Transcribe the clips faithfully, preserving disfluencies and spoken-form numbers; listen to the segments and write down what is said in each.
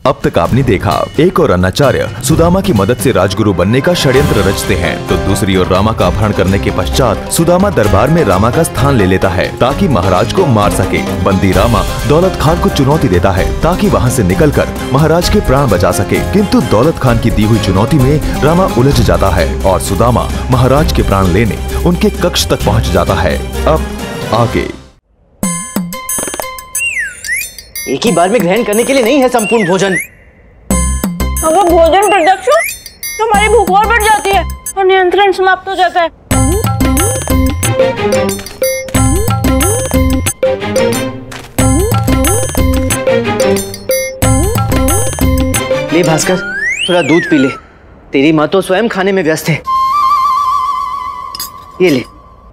अब तक आपने देखा, एक और अन्नाचार्य सुदामा की मदद से राजगुरु बनने का षड्यंत्र रचते हैं, तो दूसरी ओर रामा का अपहरण करने के पश्चात सुदामा दरबार में रामा का स्थान ले लेता है ताकि महाराज को मार सके। बंदी रामा दौलत खान को चुनौती देता है ताकि वहां से निकलकर महाराज के प्राण बचा सके, किंतु दौलत खान की दी हुई चुनौती में रामा उलझ जाता है और सुदामा महाराज के प्राण लेने उनके कक्ष तक पहुँच जाता है। अब आगे एक ही बार में ग्रहण करने के लिए नहीं है संपूर्ण भोजन। अगर भोजन प्रत्यक्ष हो तो हमारी भूख और बढ़ जाती है और नियंत्रण समाप्त हो जाता है। ले भास्कर, थोड़ा दूध पी ले। तेरी माँ तो स्वयं खाने में व्यस्त है। ये ले।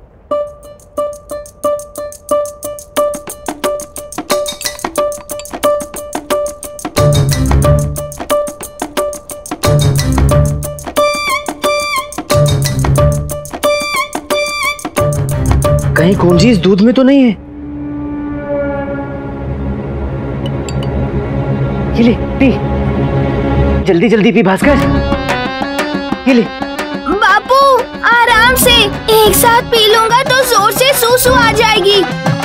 कहीं कुंजी इस दूध में तो नहीं है? ये ले, पी। जल्दी जल्दी पी भास्कर। ये ले। बापू आराम से, एक साथ पी लूंगा तो जोर से सूसू आ जाएगी।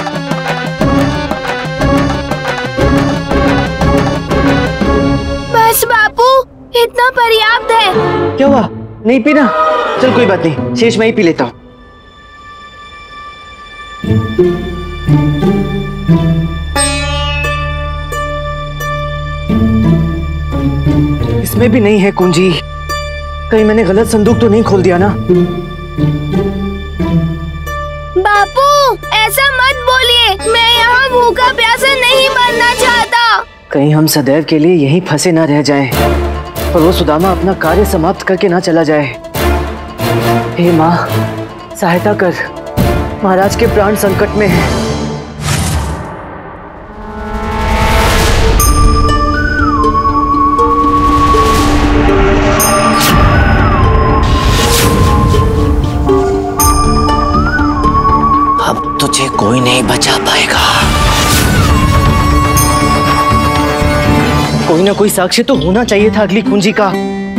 बस बापू, इतना पर्याप्त है। क्या हुआ? नहीं पीना? चल कोई बात नहीं, शेष मैं ही पी लेता हूँ। इसमें भी नहीं है कुंजी। कहीं मैंने गलत संदूक तो नहीं खोल दिया ना? बापू ऐसा मत बोलिए, मैं यहाँ भूखा प्यासा नहीं मरना चाहता। कहीं हम सदैव के लिए यहीं फंसे ना रह जाएं और वो सुदामा अपना कार्य समाप्त करके ना चला जाए। हे माँ, सहायता कर, महाराज के प्राण संकट में हैं। अब तुझे कोई नहीं बचा पाएगा। कोई ना कोई साक्ष्य तो होना चाहिए था अगली कुंजी का।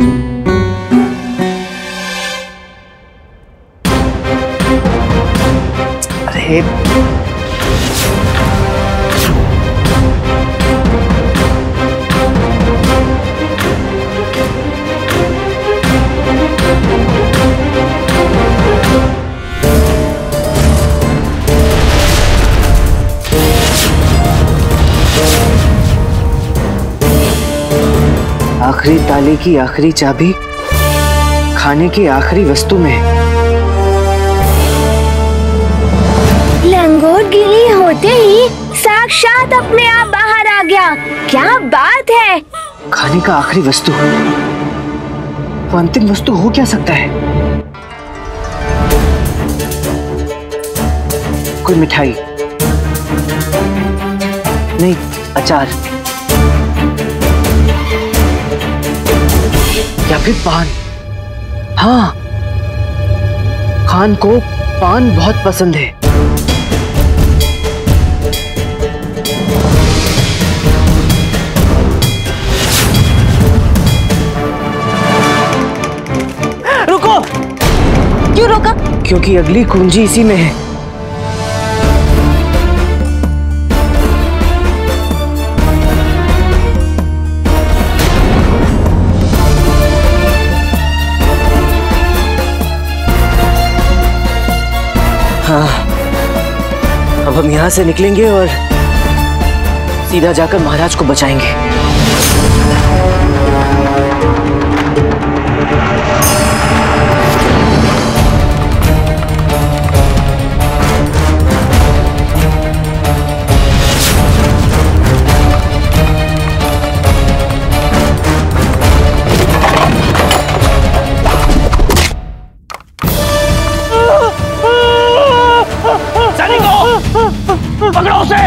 अरे आखिरी ताले की आखिरी चाबी खाने की आखिरी वस्तु में। लंगोट गिरी होते ही साक्षात अपने आप बाहर आ गया। क्या बात है! खाने का आखिरी वस्तु, वो अंतिम वस्तु हो क्या सकता है? कोई मिठाई नहीं, अचार या फिर पान। हाँ, खान को पान बहुत पसंद है। रुको! क्यों रोका? क्योंकि अगली कुंजी इसी में है। हाँ, अब हम यहाँ से निकलेंगे और सीधा जाकर महाराज को बचाएंगे। पकड़ो उसे!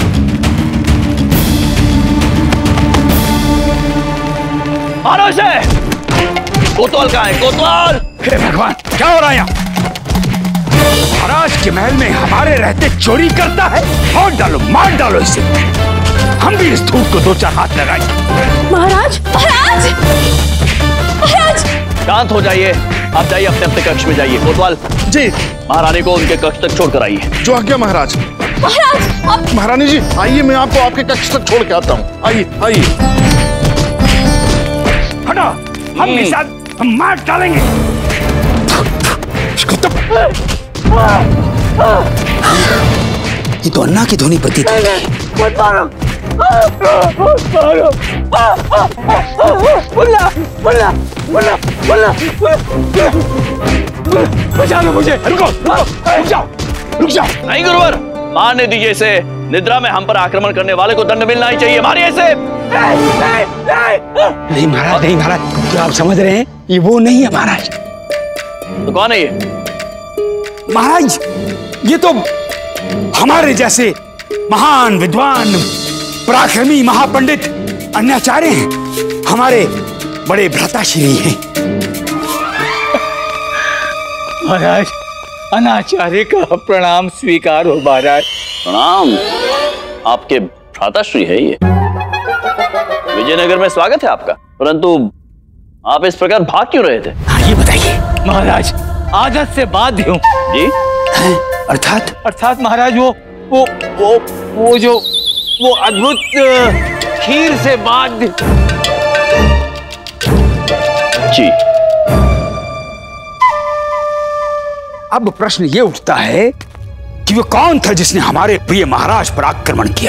मारो इसे! कोतवाल कहाँ है? कोतवाल! हे भगवान, क्या हो रहा है यहाँ? महाराज के महल में हमारे रहते चोरी करता है? मार डालो, मार डालो इसे। हम भी इस धूप को दो चार हाथ लगाएंगे। शांत हो जाइए। आप जाइए अपने अपने कक्ष में जाइए। कोतवाल जी। महारानी को उनके कक्ष तक छोड़ कर आइए। जो आज्ञा महाराज। महाराज आप... महारानी जी आइए, मैं आपको आपके कक्ष तक छोड़ के आता हूँ। आइए आइए। हटो, हम के साथ हम मार डालेंगे। ये तो अन्ना की ध्वनि प्रतीत होती है। मत मारो, मत मारो। मुन्ना, मुन्ना, मुन्ना, मुन्ना, बचा लो मुझे। रुको, रुक जाओ, रुक जाओ। नहीं गुरुवर, मारने दीजिए इसे। निद्रा में हम पर आक्रमण करने वाले को दंड मिलना ही चाहिए। मारिए इसे। नहीं, नहीं, नहीं। नहीं महाराज, नहीं महाराज, जो आप समझ रहे हैं ये वो नहीं है महाराज। तो कौन है ये? महाराज ये तो हमारे जैसे महान विद्वान पराक्रमी महापंडित अन्याचार्य हैं, हमारे बड़े भ्राताश्री हैं। महाराज अनाचार्य का प्रणाम स्वीकार हो महाराज। प्रणाम। आपके भ्राताश्री है ये। विजयनगर में स्वागत है आपका, परंतु आप इस प्रकार भाग क्यों रहे थे? हाँ ये बताइए। महाराज आदत से बाध्य हूँ। जी? अर्थात? अर्थात महाराज वो वो वो वो जो वो अद्भुत खीर से बाध्य। जी। अब प्रश्न ये उठता है कि वो कौन था जिसने हमारे प्रिय महाराज पर आक्रमण किया?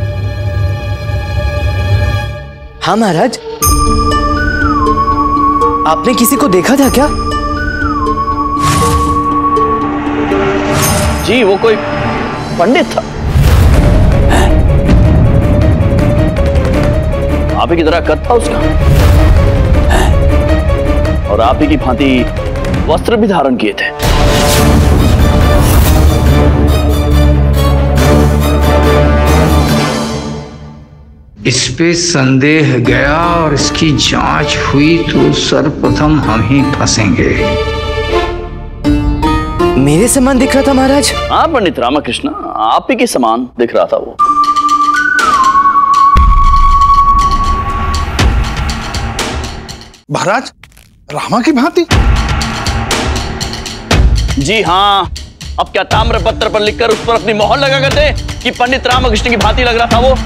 हाँ महाराज, आपने किसी को देखा था क्या? जी वो कोई पंडित था। आप ही की तरह कद था उसका, और आप ही की भांति वस्त्र भी धारण किए थे। इस पे संदेह गया और इसकी जांच हुई तो सर्वप्रथम हम ही फंसेंगे। मेरे समान दिख रहा था महाराज? हाँ पंडित रामकृष्ण, आप ही के समान दिख रहा था वो। महाराज रामा की भांति? जी हाँ। अब क्या ताम्र पत्र पर लिखकर उस पर अपनी मोहर लगा कर दे कि पंडित रामकृष्ण की भांति लग रहा था वो?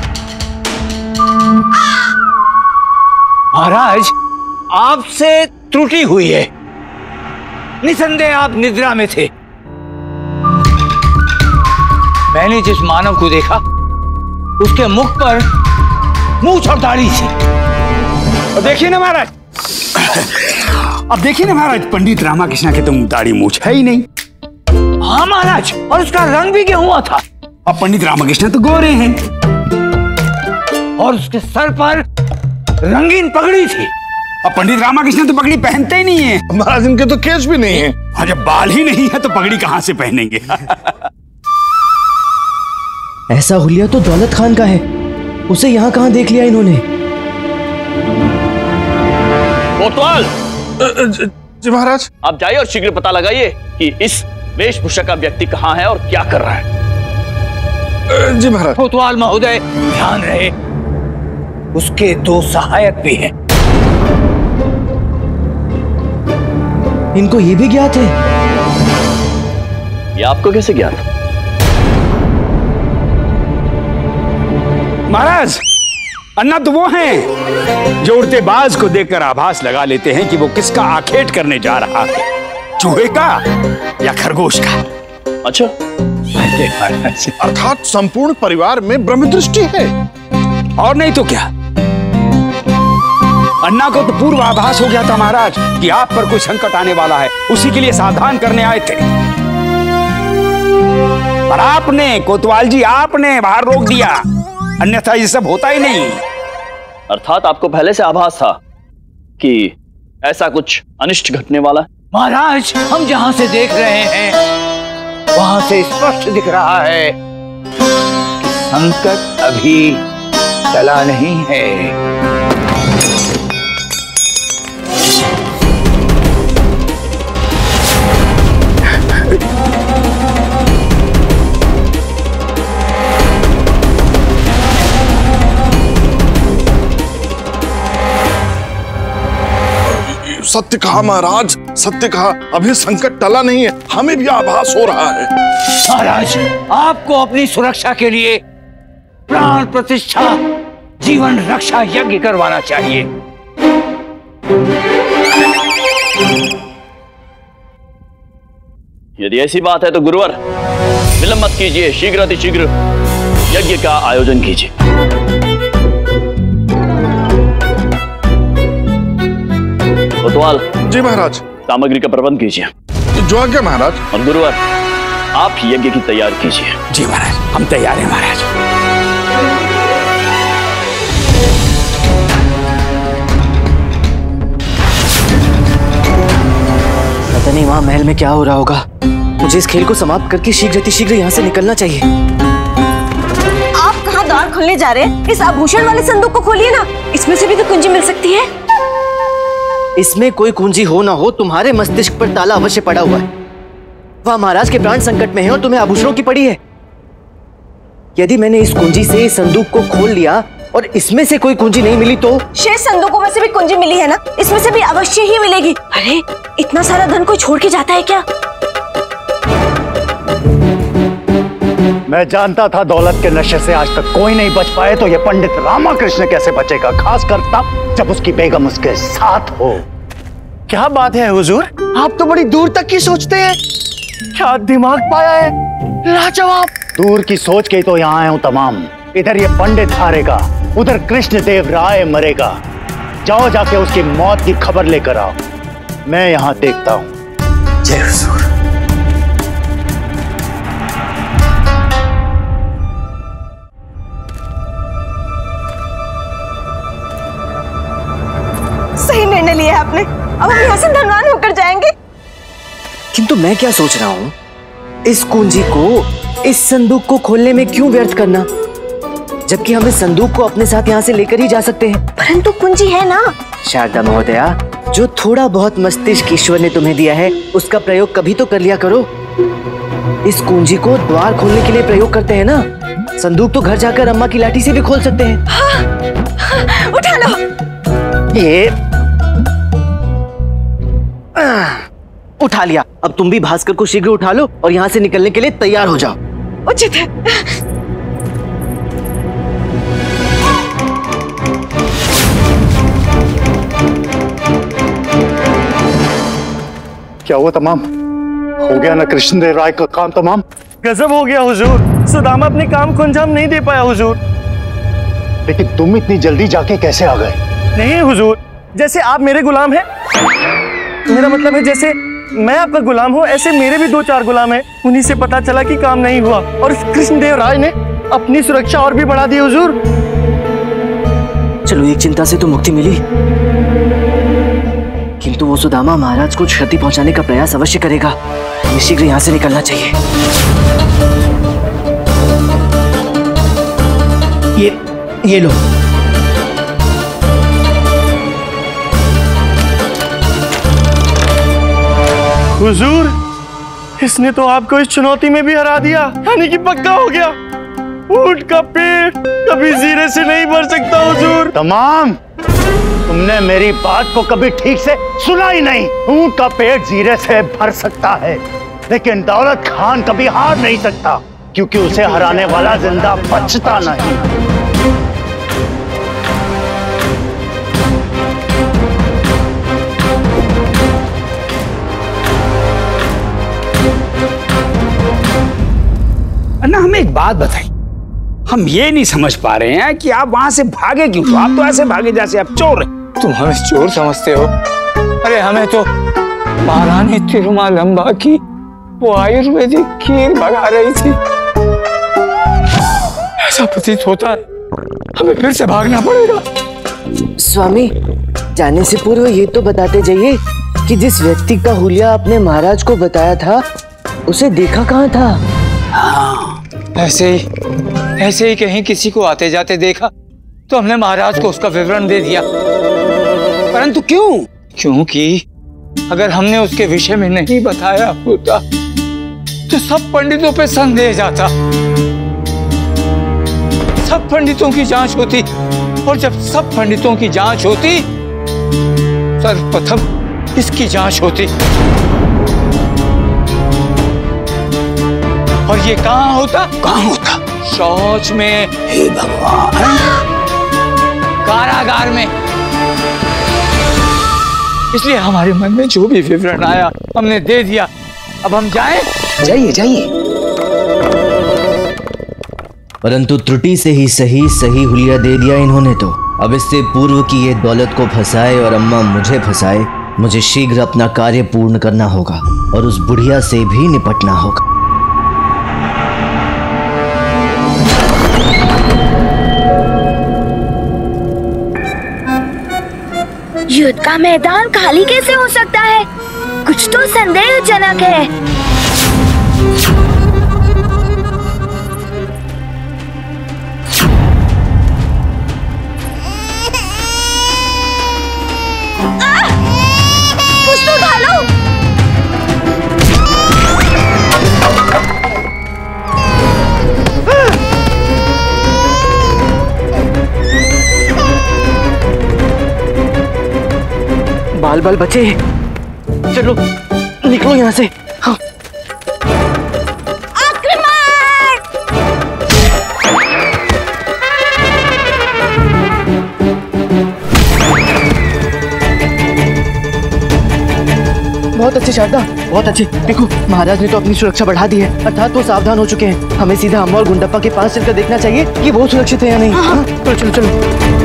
महाराज आपसे त्रुटि हुई है। निसंदेह आप निद्रा में थे। मैंने जिस मानव को देखा उसके मुख पर मूंछ और दाढ़ी थी। और देखिए ना महाराज, अब देखिए ना महाराज, पंडित रामकृष्ण के तो दाढ़ी मूंछ है ही नहीं। हाँ महाराज, और उसका रंग भी गेहुआ था। अब पंडित रामकृष्ण तो गोरे हैं, और उसके सर पर रंगीन पगड़ी थी। अब पंडित रामकृष्ण तो पगड़ी पहनते ही नहीं है। महाराज इनके तो केश भी नहीं है। हाँ, जब बाल ही नहीं है तो पगड़ी कहां से पहनेंगे? ऐसा हुलिया तो दौलत खान का है, उसे यहाँ कहाँ देख लिया इन्होंने? कोतवाल! जी महाराज। आप जाइए और शीघ्र पता लगाइए कि इस वेशभूषा का व्यक्ति कहाँ है और क्या कर रहा है। जी महाराज। कोतवाल महोदय ध्यान रहे, उसके दो सहायक भी हैं। इनको ये भी ज्ञात है? ये आपको कैसे ज्ञात? महाराज अन्ना तो वो हैं जो उड़ते बाज को देखकर आभास लगा लेते हैं कि वो किसका आखेट करने जा रहा है, चूहे का या खरगोश का। अच्छा। अर्थात संपूर्ण परिवार में ब्रह्मदृष्टि है। और नहीं तो क्या, अन्ना को तो पूर्व आभास हो गया था महाराज कि आप पर कोई संकट आने वाला है, उसी के लिए सावधान करने आए थे। पर आपने कोतवाल जी आपने बाहर रोक दिया, अन्यथा ये सब होता ही नहीं। अर्थात आपको पहले से आभास था कि ऐसा कुछ अनिष्ट घटने वाला है। महाराज हम जहां से देख रहे हैं वहां से स्पष्ट दिख रहा है कि संकट अभी टला नहीं है। सत्य कहा महाराज, सत्य कहा। अभी संकट टला नहीं है, हमें भी आभास हो रहा है। महाराज, आपको अपनी सुरक्षा के लिए प्राण प्रतिष्ठा जीवन रक्षा यज्ञ करवाना चाहिए। यदि ऐसी बात है तो गुरुवर विलंब मत कीजिए, शीघ्र अतिशीघ्र यज्ञ का आयोजन कीजिए। कोतवाल जी महाराज। सामग्री का प्रबंध कीजिए। जो आज्ञा महाराज। और गुरुवर आप यज्ञ की तैयारी कीजिए। जी महाराज, हम तैयार हैं महाराज। पता नहीं वहां महल में क्या हो रहा होगा। मुझे इस खेल को समाप्त करके शीघ्र अतिशीघ्र यहाँ से निकलना चाहिए। आप कहाँ द्वार खोलने जा रहे हैं? इस आभूषण वाले संदूक को खोलिए ना, इसमें से भी तो कुंजी मिल सकती है। इसमें कोई कुंजी हो ना हो, तुम्हारे मस्तिष्क पर ताला अवश्य पड़ा हुआ है। वह महाराज के प्राण संकट में है और तुम्हें आभूषणों की पड़ी है। यदि मैंने इस कुंजी से इस संदूक को खोल लिया और इसमें से कोई कुंजी नहीं मिली तो? शेष संदूकों में से भी कुंजी मिली है ना, इसमें से भी अवश्य ही मिलेगी। अरे इतना सारा धन कोई छोड़ के जाता है क्या? मैं जानता था दौलत के नशे से आज तक कोई नहीं बच पाए, तो ये पंडित रामाकृष्ण कैसे बचेगा, खास कर तब जब उसकी बेगम उसके साथ हो। क्या बात है हुजूर, आप तो बड़ी दूर तक की सोचते हैं। क्या दिमाग पाया है, लाजवाब। दूर की सोच के तो यहाँ आया हूँ तमाम। इधर ये पंडित हारेगा, उधर कृष्णदेव राय मरेगा। जाओ जाके उसकी मौत की खबर लेकर आओ, मैं यहाँ देखता हूँ। जय हुजूर। सही निर्णय लिया है आपने, अब हम यहाँ से धनवान होकर जाएंगे। किंतु मैं क्या सोच रहा हूँ, इस कुंजी को, इस संदूक को खोलने में क्यों व्यर्थ करना, जबकि हम इस संदूक को अपने साथ यहाँ से लेकर ही जा सकते हैं। परंतु कुंजी है ना। शारदा महोदया, जो थोड़ा बहुत मस्तिष्क ईश्वर ने तुम्हें दिया है उसका प्रयोग कभी तो कर लिया करो। इस कुंजी को द्वार खोलने के लिए प्रयोग करते हैं ना, संदूक तो घर जाकर अम्मा की लाठी से भी खोल सकते हैं। हाँ, हाँ, उठा लो। ये आ, उठा लिया। अब तुम भी भास्कर को शीघ्र उठा लो और यहाँ से निकलने के लिए तैयार हो जाओ। उचित है। क्या हुआ तमाम? हो गया ना कृष्णदेव राय का काम तमाम? गजब हो गया हुजूर, सुदामा अपने काम को अंजाम नहीं दे पाया हुजूर। लेकिन तुम इतनी जल्दी जाके कैसे आ गए? नहीं हुजूर, जैसे आप मेरे गुलाम हैं, मेरा मतलब है जैसे मैं आपका गुलाम हूँ, ऐसे मेरे भी दो चार गुलाम हैं। उन्हीं से पता चला कि काम नहीं हुआ और कृष्णदेव राय ने अपनी सुरक्षा और भी बढ़ा दी हुजूर। चलो, एक चिंता से तो मुक्ति मिली, किंतु वो सुदामा महाराज को क्षति पहुंचाने का प्रयास अवश्य करेगा। हमें शीघ्र यहाँ से निकलना चाहिए। ये ये लो। हुजूर, इसने तो आपको इस चुनौती में भी हरा दिया, यानी कि पक्का हो गया। ऊंट का पेट कभी जीरे से नहीं भर सकता हुजूर। तमाम, तुमने मेरी बात को कभी ठीक से सुना ही नहीं। ऊंट का पेट जीरे से भर सकता है, लेकिन दौलत खान कभी हार नहीं सकता, क्योंकि उसे हराने वाला जिंदा बचता नहीं। अन्ना, हमें एक बात बताइए, हम ये नहीं समझ पा रहे हैं कि आप वहां से भागे क्यों? तो आप तो ऐसे भागे जैसे आप चोर हैं। तुम हमें चोर समझते हो? अरे हमें तो महारानी तिरुमालंबा की वो आयुर्वेदिक खीर भगा रही थी। ऐसा प्रतीत होता है हमें फिर से भागना पड़ेगा। स्वामी, जाने से पूर्व ये तो बताते जाइए कि जिस व्यक्ति का हुलिया आपने महाराज को बताया था, उसे देखा कहाँ था? हाँ, ऐसे ही ऐसे ही कहीं किसी को आते जाते देखा तो हमने महाराज को उसका विवरण दे दिया। परंतु क्यों? क्योंकि अगर हमने उसके विषय में नहीं बताया होता तो सब पंडितों पे संदेह जाता, सब पंडितों की जांच होती, और जब सब पंडितों की जांच होती, सर्वप्रथम इसकी जांच होती। और ये कहाँ होता? कहाँ होता? शौच में। हे भगवान, कारागार में। इसलिए हमारे मन में जो भी विवरण आया हमने दे दिया। अब हम जाएं? जाइए जाइए। परंतु त्रुटि से ही सही सही हुलिया दे दिया इन्होंने तो। अब इससे पूर्व की ये दौलत को फंसाए और अम्मा मुझे फंसाए, मुझे शीघ्र अपना कार्य पूर्ण करना होगा और उस बुढ़िया से भी निपटना होगा। युद्ध का मैदान खाली कैसे हो सकता है? कुछ तो संदेहजनक है। कुछ तो ढालो। बाल बाल बचे, चलो निकलो यहाँ से। हाँ। बहुत अच्छे शारदा, बहुत अच्छे। देखो महाराज ने तो अपनी सुरक्षा बढ़ा दी है, अर्थात वो सावधान हो चुके हैं। हमें सीधा अम्मा और गुंडप्पा के पास चलकर देखना चाहिए कि वो सुरक्षित है या नहीं। हाँ। चलो चलो चलो।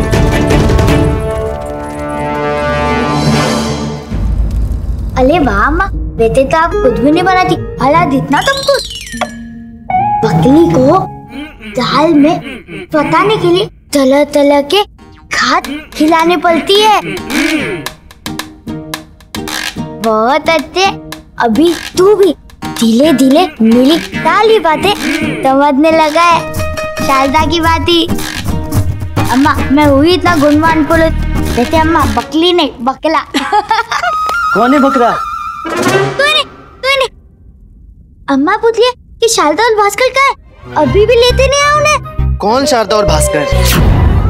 अरे वाह अम्मा, वैसे तो आप कुछ भी नहीं बनाती, हालात इतना सब कुछ। बकरी को दाल में पकाने के लिए तरह तरह के खाद खिलाने पड़ती है। बहुत अच्छे। अभी तू भी धीरे धीरे मेरी सारी बातें समझने लगा है। शारदा की बात ही। अम्मा मैं हुई इतना गुणवान पुरुष, जैसे अम्मा बकली नहीं बकला। कौन है बकरा? तूने, तूने। अम्मा पूछ लिया कि शारदा और भास्कर कहाँ है? अभी भी लेते नहीं आए उन्हें। कौन शारदा और भास्कर?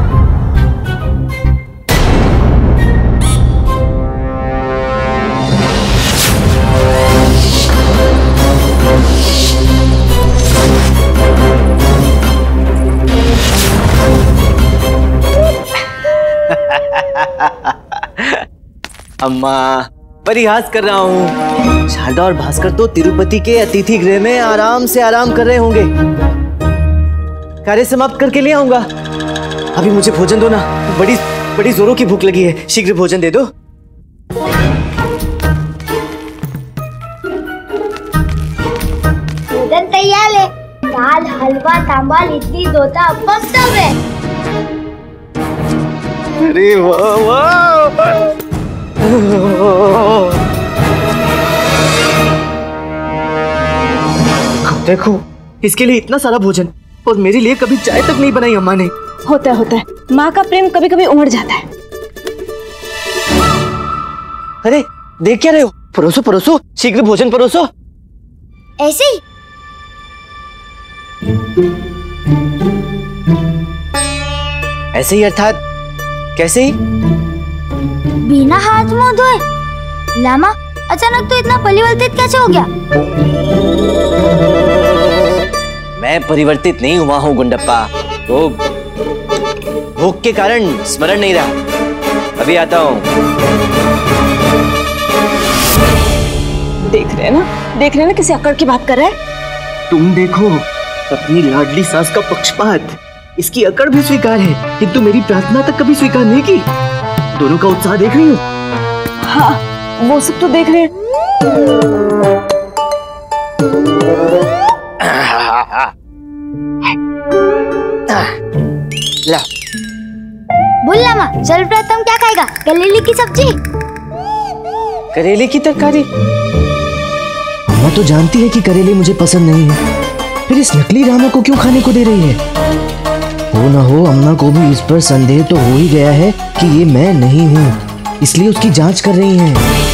अम्मा परिहास कर रहा हूँ। शारदा और भास्कर तो तिरुपति के अतिथि गृह में आराम से आराम कर रहे होंगे। कार्य समाप्त करके ले आऊंगा। अभी मुझे भोजन दो ना, बड़ी बड़ी जोरों की भूख लगी है। शीघ्र भोजन दे दो। भोजन तैयार है। दाल, हलवा, सांभर, इडली, डोसा, अप्पम सब है। अरे वाह वाह। देखो इसके लिए इतना सारा भोजन, और मेरे लिए कभी चाय तक नहीं बनाई अम्मा ने। होता है होता है, माँ का प्रेम कभी कभी उमड़ जाता है। अरे देख क्या रहे हो? परोसो परोसो, शीघ्र भोजन परोसो। ऐसे ही। ऐसे ही अर्थात कैसे ही? बिना हाथ मुंह धोए। लामा अचानक तो इतना परिवर्तित कैसे हो गया? मैं परिवर्तित नहीं हुआ हूँ गुंडप्पा, वो भूख के कारण स्मरण नहीं रहा। अभी आता हूँ। देख रहे हैं ना, देख रहे हैं ना किसी अकड़ की बात कर रहा है। तुम देखो अपनी लाडली सास का पक्षपात। इसकी अकड़ भी स्वीकार है, किंतु मेरी प्रार्थना तक कभी स्वीकार नहीं की। दोनों का उत्साह देख रही हो? हाँ वो सब तो देख रहे हैं। ला। बोल लामा, सर्वप्रथम क्या खाएगा? करेले की सब्जी? करेले की तरकारी? अम्मा तो जानती है कि करेले मुझे पसंद नहीं है, फिर इस नकली रामा को क्यों खाने को दे रही है? हो ना हो अम्मा को भी इस पर संदेह तो हो ही गया है कि ये मैं नहीं हूँ, इसलिए उसकी जांच कर रही हैं।